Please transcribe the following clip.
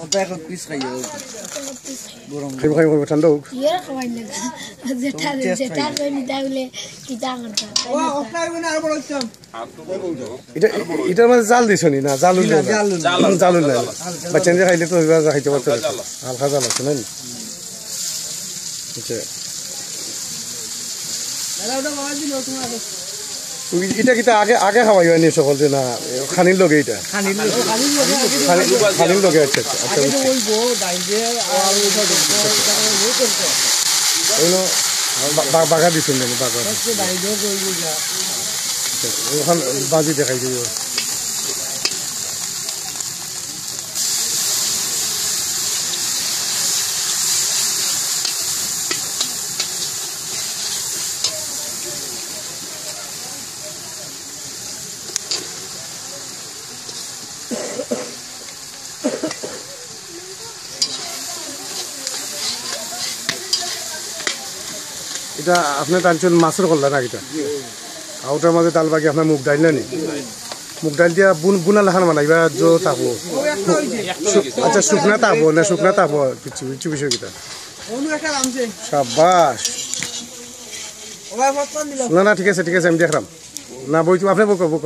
bag piece খাইও গরম খাই ঠান্ডা হোক ইয়ে খাওয়াই না যেটা যেটা কইনি তাহলে কি তা করতা ও ওখানে না আর বড় চাম এটার মধ্যে জাল দিছনি না জাল না বাচ্চা যে খাইলে তো খাইতে পারতো হালকা জাল আছে না আচ্ছা এটা কিটা আগে খাওয়াই হয়নি সকল যে না খানির লগে এটা খানির লগে আচ্ছা আচ্ছা বাঘা দিচ্ছেন বাঘা ওখান বাজি দেখাই দিব এটা আপনি টানছেন মাছের করলা না এটা আউটার মাঝে ডাল বাকি আপনার মুগ ডাইল নি মুগ ডাইল দিয়া বুনা লাখান বানাইবা জো তাপো আচ্ছা শুকনা তাপো না শুকনা তাপো কিছু বিষয় কিটা সাবাস না না ঠিক আছে আমি দেখলাম না বই তুমি আপনি বক